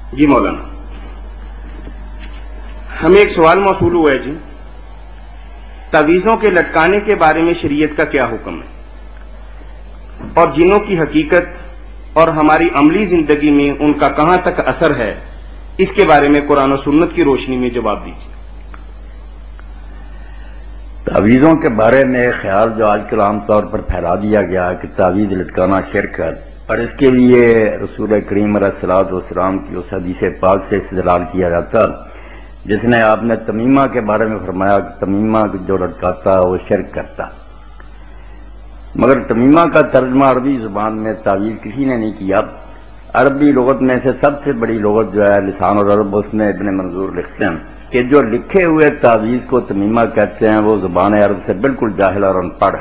جی مولانا، ہمیں ایک سوال موصول ہوا ہے جی، تعویذوں کے لٹکانے کے بارے میں شریعت کا کیا حکم ہے، اور جنوں کی حقیقت اور ہماری عملی زندگی میں ان کا کہاں تک اثر ہے، اس کے بارے میں قرآن و سنت کی روشنی میں جواب دیجیے۔ تعویذوں کے بارے میں خیال جو آج کل عام طور پر پھیلا دیا گیا کہ تعویذ لٹکانا شرک ہے، اور اس کے لیے رسول کریم علیہ الصلوۃ والسلام کی اس حدیث پاک سے استدلال کیا جاتا جس نے آپ نے تمیمہ کے بارے میں فرمایا کہ تمیمہ جو لٹکاتا ہے وہ شرک کرتا، مگر تمیمہ کا ترجمہ عربی زبان میں تعویذ کسی نے نہیں کیا۔ عربی لغت میں سے سب سے بڑی لغت جو ہے لسان العرب، اس میں ابن منظور لکھتے ہیں کہ جو لکھے ہوئے تعویذ کو تمیمہ کہتے ہیں وہ زبان عرب سے بالکل جاہل اور ان پڑھ،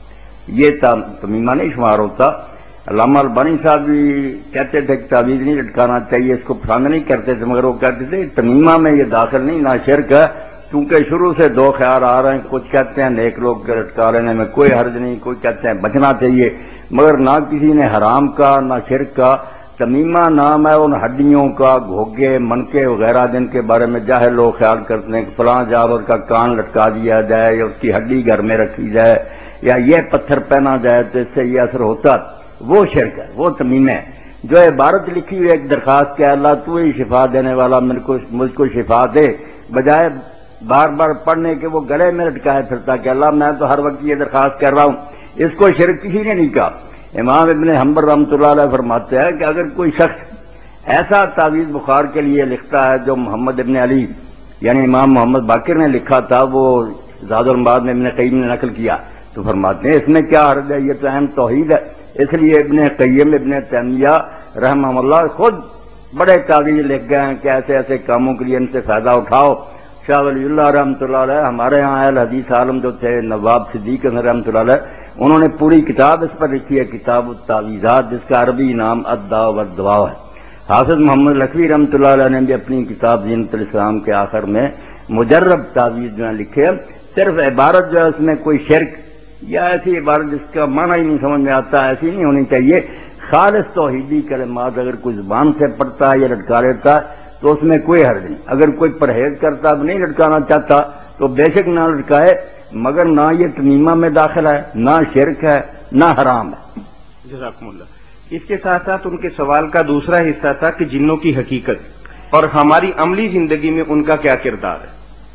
یہ تمیمہ نہیں شمار ہوتا۔ علامہ البانی صاحب بھی کہتے تھے کہ تعویذ نہیں لٹکانا چاہیے، اس کو پسند نہیں کرتے تھے، مگر وہ کہتے تھے تمیمہ میں یہ داخل نہیں، نہ شرک ہے، کیونکہ شروع سے دو خیال آ رہے ہیں، کچھ کہتے ہیں نیک لوگ لٹکا لینے میں کوئی حرج نہیں، کوئی کہتے ہیں بچنا چاہیے، مگر نہ کسی نے حرام کا نہ شرک کا۔ تمیمہ نام ہے ان ہڈیوں کا، گھوگے منکے وغیرہ جن کے بارے میں جاہل لوگ خیال کرتے ہیں کہ فلاں جانور کا کان لٹکا دیا جائے یا اس کی ہڈی گھر میں رکھی جائے یا یہ پتھر پہنا جائے تو اس سے یہ اثر ہوتا، وہ شرک ہے، وہ تمیمہ ہے۔ جو عبارت لکھی ہوئی ایک درخواست کہ اللہ تو ہی شفا دینے والا، مجھ کو شفا دے، بجائے بار بار پڑھنے کے وہ گلے میں لٹکائے پھرتا کہ اللہ میں تو ہر وقت یہ درخواست کر رہا ہوں، اس کو شرک کسی نے نہیں کہا۔ امام ابن حنبل رحمۃ اللہ علیہ فرماتے ہیں کہ اگر کوئی شخص ایسا تعویذ بخار کے لیے لکھتا ہے جو محمد ابن علی یعنی امام محمد باقر نے لکھا تھا، وہ زاد المعاد میں ابن قیم نے نقل کیا، تو فرماتے ہیں اس میں کیا حرج ہے، یہ تو اہم توحید ہے۔ اس لیے ابن قیم ابن تیمیہ رحمہ اللہ خود بڑے تعویذ لکھ گئے ہیں کہ ایسے ایسے کاموں کے لیے ان سے فائدہ اٹھاؤ۔ شاہ ولی اللہ رحمۃ اللہ علیہ ہمارے یہاں اہل حدیث عالم جو تھے نواب صدیق رحمۃ اللہ علیہ، انہوں نے پوری کتاب اس پر لکھی ہے، کتاب التعویذات، جس کا عربی نام الدواء والدواء ہے۔ حافظ محمد لکھوی رحمۃ اللہ علیہ نے بھی اپنی کتاب زینت الاسلام کے آخر میں مجرب تعویذ جو ہیں لکھے ہیں، صرف عبارت جو ہے اس میں کوئی شرک یا ایسی عبارت جس کا معنی ہی نہیں سمجھ میں آتا، ایسی نہیں ہونی چاہیے۔ خالص توحیدی کلمات اگر کوئی زبان سے پڑھتا ہے یا لٹکا لیتا ہے تو اس میں کوئی حرج نہیں۔ اگر کوئی پرہیز کرتا نہیں لٹکانا چاہتا تو بے شک نہ لٹکائے، مگر نہ یہ تمیمہ میں داخل ہے، نہ شرک ہے، نہ حرام ہے۔ جزاکم اللہ۔ اس کے ساتھ ساتھ ان کے سوال کا دوسرا حصہ تھا کہ جنوں کی حقیقت اور ہماری عملی زندگی میں ان کا کیا کردار ہے۔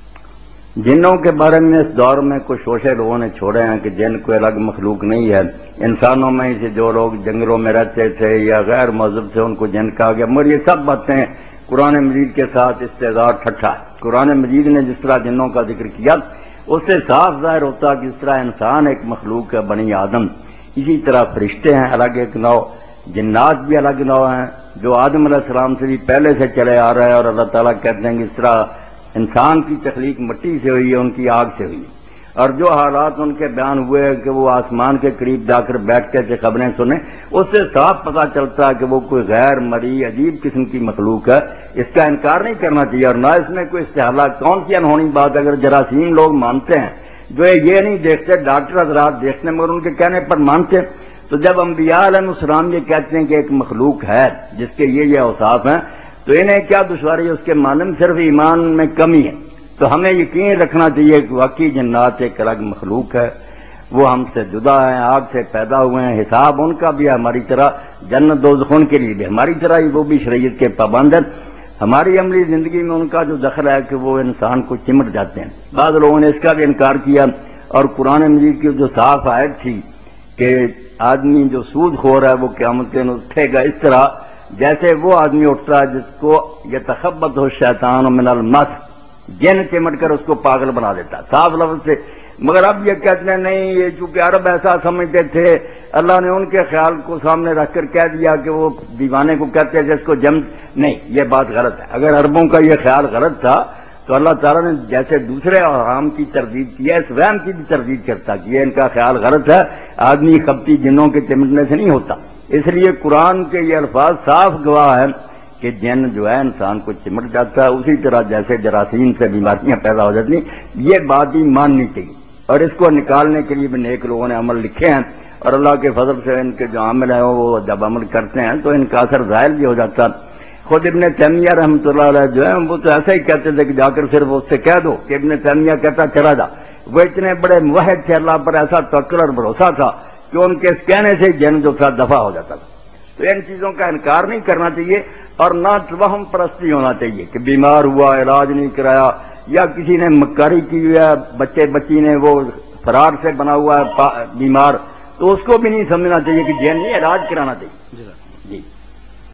جنوں کے بارے میں اس دور میں کچھ شوشے لوگوں نے چھوڑے ہیں کہ جن کوئی الگ مخلوق نہیں ہے، انسانوں میں سے جو لوگ جنگلوں میں رہتے تھے یا غیر مہذب تھے ان کو جن کہا گیا، مگر یہ سب باتیں قرآن مجید کے ساتھ استہزاء ٹھٹھا ہے۔ قرآن مجید نے جس طرح جنوں کا ذکر کیا اس سے صاف ظاہر ہوتا کہ جس طرح انسان ایک مخلوق ہے بنی آدم، اسی طرح فرشتے ہیں الگ ایک نوع، جنات بھی الگ نوع ہیں جو آدم علیہ السلام سے بھی پہلے سے چلے آ رہے ہیں، اور اللہ تعالیٰ کہتے ہیں کہ اس طرح انسان کی تخلیق مٹی سے ہوئی ہے، ان کی آگ سے ہوئی، اور جو حالات ان کے بیان ہوئے کہ وہ آسمان کے قریب جا کر بیٹھ کے خبریں سنیں، اس سے صاف پتہ چلتا ہے کہ وہ کوئی غیر مرئی عجیب قسم کی مخلوق ہے۔ اس کا انکار نہیں کرنا چاہیے، اور نہ اس میں کوئی استحالہ، کون سی انہونی بات اگر جراثیم لوگ مانتے ہیں جو یہ نہیں دیکھتے، ڈاکٹر حضرات دیکھتے ہیں مگر ان کے کہنے پر مانتے ہیں، تو جب انبیاء علیہ السلام یہ کہتے ہیں کہ ایک مخلوق ہے جس کے یہ اوصاف ہیں تو انہیں کیا دشواری ہے، اس کے معنی میں صرف ایمان میں کمی ہے۔ تو ہمیں یقین رکھنا چاہیے کہ واقعی جنات ایک الگ مخلوق ہے، وہ ہم سے جدا ہیں، آگ سے پیدا ہوئے ہیں، حساب ان کا بھی ہے ہماری طرح، جنت دوزخ ان کے لیے بھی ہماری طرح ہی وہ بھی شریعت کے پابند ہیں۔ ہماری عملی زندگی میں ان کا جو دخل ہے کہ وہ انسان کو چمٹ جاتے ہیں۔ بعض لوگوں نے اس کا بھی انکار کیا، اور قرآن مجید کی جو صاف آیت تھی کہ آدمی جو سود خور ہے وہ قیامت کے دن اٹھے گا اس طرح جیسے وہ آدمی اٹھتا ہے جس کو یتخبطہ الشیطان من المس، جن چمٹ کر اس کو پاگل بنا دیتا، صاف لفظ سے۔ مگر اب یہ کہتے ہیں نہیں، یہ چونکہ عرب ایسا سمجھتے تھے، اللہ نے ان کے خیال کو سامنے رکھ کر کہہ دیا کہ وہ دیوانے کو کہتے ہیں جس کو جم، نہیں، یہ بات غلط ہے۔ اگر عربوں کا یہ خیال غلط تھا تو اللہ تعالیٰ نے جیسے دوسرے حرام کی تردید کی ہے، اس وہم کی بھی تردید کرتا کہ یہ ان کا خیال غلط ہے، آدمی خبتی جنوں کے چمٹنے سے نہیں ہوتا۔ اس لیے قرآن کے یہ الفاظ صاف گواہ ہیں کہ جن جو ہے انسان کو چمٹ جاتا ہے، اسی طرح جیسے جراثیم سے بیماریاں پیدا ہو جاتی ہیں، یہ بات بھی ماننی چاہیے، اور اس کو نکالنے کے لیے بھی نیک لوگوں نے عمل لکھے ہیں، اور اللہ کے فضل سے ان کے جو عامل ہیں وہ جب عمل کرتے ہیں تو ان کا اثر ظاہر بھی ہو جاتا ہے۔ خود ابن تیمیہ رحمۃ اللہ علیہ جو ہے وہ تو ایسا ہی کہتے تھے کہ جا کر صرف اس سے کہہ دو کہ ابن تیمیہ کہتا چلا جا. وہ اتنے بڑے موحد تھے، اللہ پر ایسا توکل اور بھروسہ تھا کہ ان کے اس کہنے سے جن جو تھا دفع ہو جاتا تھا. تو ان چیزوں کا انکار نہیں کرنا چاہیے اور نہ توہم پرستی ہونا چاہیے کہ بیمار ہوا علاج نہیں کرایا یا کسی نے مکاری کی ہوئی ہے، بچی نے وہ فرار سے بنا ہوا ہے بیمار، تو اس کو بھی نہیں سمجھنا چاہیے کہ جن نہیں علاج کرانا چاہیے.